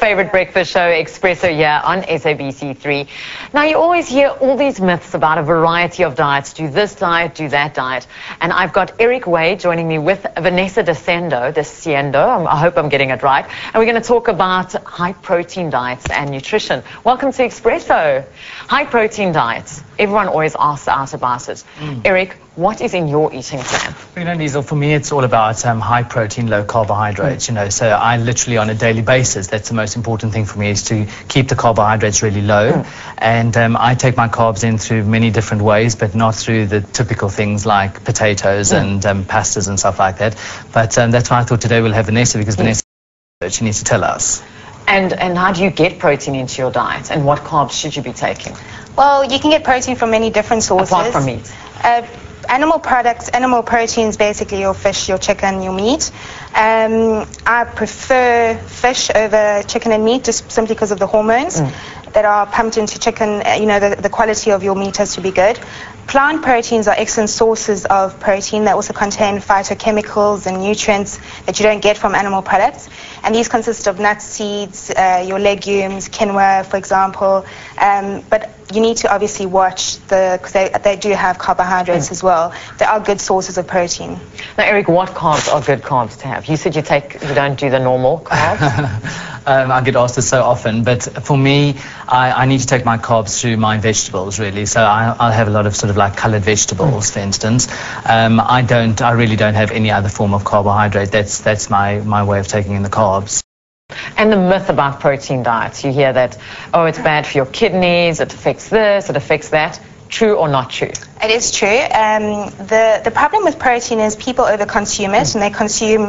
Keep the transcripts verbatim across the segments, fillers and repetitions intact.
favorite breakfast show, Expresso, here on S A B C three. Now, you always hear all these myths about a variety of diets. Do this diet, do that diet. And I've got Eric Way joining me with Vanessa Descendo, Descendo. I hope I'm getting it right. And we're going to talk about high-protein diets and nutrition. Welcome to Expresso. High-protein diets. Everyone always asks us about it. Mm. Eric, what is in your eating plan? You know, Liesl, for me, it's all about um, high protein, low carbohydrates, mm. you know, so I literally on a daily basis, that's the most important thing for me, is to keep the carbohydrates really low. Mm. And um, I take my carbs in through many different ways, but not through the typical things like potatoes mm. and um, pastas and stuff like that. But um, that's why I thought today we'll have Vanessa, because mm. Vanessa, she needs to tell us. And, and how do you get protein into your diet, and what carbs should you be taking? Well, you can get protein from many different sources. Apart from meat? Uh, animal products, animal proteins, basically your fish, your chicken, your meat. Um, I prefer fish over chicken and meat, just simply because of the hormones mm. that are pumped into chicken. You know, the, the quality of your meat has to be good. Plant proteins are excellent sources of protein that also contain phytochemicals and nutrients that you don't get from animal products. And these consist of nuts, seeds, uh, your legumes, quinoa, for example. Um, but you need to obviously watch the, because they, they do have carbohydrates mm. as well. They are good sources of protein. Now, Eric, what carbs are good carbs to have? You said you take, you don't do the normal carbs. um, I get asked this so often, but for me, I, I need to take my carbs through my vegetables, really. So I, I'll have a lot of sort of like coloured vegetables, mm. for instance. Um, I don't, I really don't have any other form of carbohydrate. That's that's my my way of taking in the carbs. And the myth about protein diets, you hear that, oh, it's bad for your kidneys, it affects this, it affects that. True or not true? It is true. Um, the, the problem with protein is people overconsume it, and they consume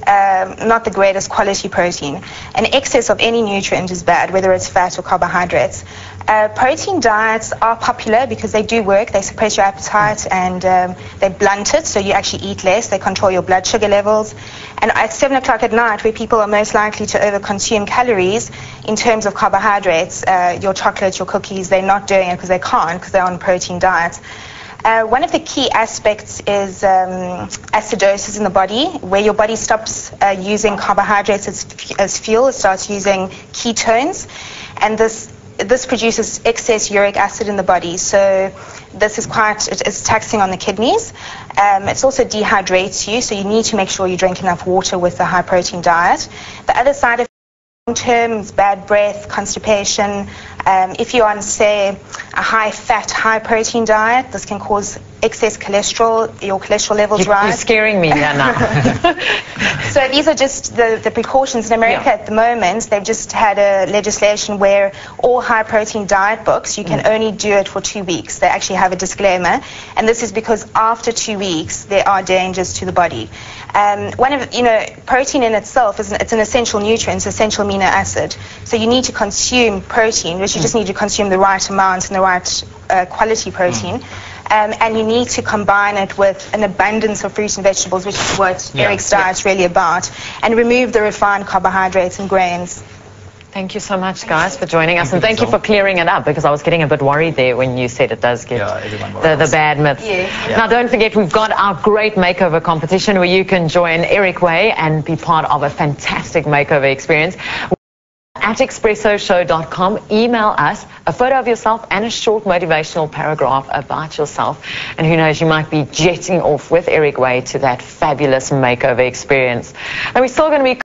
um, not the greatest quality protein. An excess of any nutrient is bad, whether it's fat or carbohydrates. Uh, protein diets are popular because they do work. They suppress your appetite and um, they blunt it, so you actually eat less. They control your blood sugar levels. And at seven o'clock at night, where people are most likely to overconsume calories in terms of carbohydrates, uh, your chocolate, your cookies, they're not doing it because they can't, because they're on a protein diet. Uh, one of the key aspects is um, acidosis in the body, where your body stops uh, using carbohydrates as, as fuel. It starts using ketones, and this this produces excess uric acid in the body. So this is quite, it's taxing on the kidneys. Um, it also dehydrates you, so you need to make sure you drink enough water with a high protein diet. The other side of long-term is bad breath, constipation. Um, if you're on, say, a high-fat, high-protein diet, this can cause excess cholesterol, your cholesterol levels you, rise. You're scaring me yeah, now. So these are just the, the precautions. In America yeah. at the moment, they've just had a legislation where all high-protein diet books, you can mm. only do it for two weeks. They actually have a disclaimer, and this is because after two weeks, there are dangers to the body. Um, one of, you know, protein in itself, is an, it's an essential nutrient, it's an essential amino acid. So you need to consume protein, which you just need to consume the right amount and the right uh, quality protein. Mm. Um, and you need to combine it with an abundance of fruits and vegetables, which is what yeah. Eric's diet is really about, and remove the refined carbohydrates and grains. Thank you so much, guys, for joining us, and thank you for clearing it up, because I was getting a bit worried there when you said it does get yeah, the, the bad myths. Yeah. Yeah. Now, don't forget, we've got our great makeover competition where you can join Eric Way and be part of a fantastic makeover experience. At expresso show dot com, email us a photo of yourself and a short motivational paragraph about yourself. And who knows, you might be jetting off with Eric Way to that fabulous makeover experience. And we're still going to be